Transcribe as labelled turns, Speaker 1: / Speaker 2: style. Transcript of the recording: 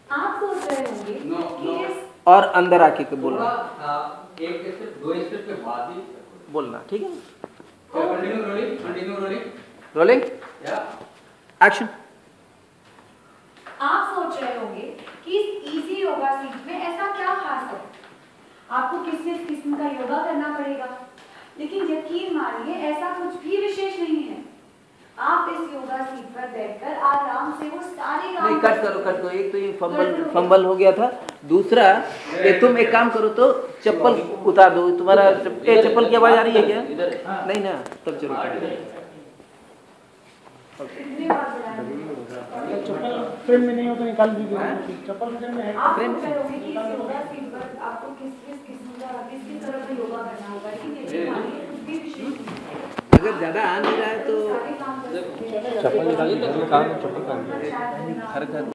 Speaker 1: आप सोच रहे होंगे कि इस
Speaker 2: और अंदर आके के बोलना,
Speaker 3: एक स्टेप दो स्टेप के बाद ही
Speaker 2: बोलना, ठीक है।
Speaker 3: कंटिन्यू
Speaker 2: रोलिंग,
Speaker 3: या
Speaker 2: एक्शन।
Speaker 1: आप सोच रहे होंगे कि इस इजी योगा सीट में ऐसा क्या खास है, आपको किस किस्म का योगा करना पड़ेगा, लेकिन यकीन मानिए ऐसा कुछ भी विशेष नहीं है। आप इस योगा सीट पर बैठकर आराम से वो सारे काम
Speaker 2: नहीं, कट करो। एक तो ये फंबल हो गया था। दूसरा, ये तुम एक काम करो तो चप्पल उतार दो। तुम्हारा चप्पल की आवाज आ रही है क्या? नहीं ना, तब चलो।
Speaker 1: इतनी बार बुलाया।
Speaker 4: चप्पल फ्रेम में नहीं हो तो निकाल दीजिए। चप्पल फ्रेम में है।
Speaker 1: आप सोच रहे होंगे कि इस योगा सीट पर आपको किस किस्म का किस तरह का योगा करना होगा, लेकिन यकीन मानिए कुछ भी विशेष नहीं है।
Speaker 2: अगर ज्यादा आ नहीं रहा है तो
Speaker 1: सारे काम कर सकते हैं।
Speaker 4: चप्पल निकालिए, चप्पल निकालिए।
Speaker 2: हर घर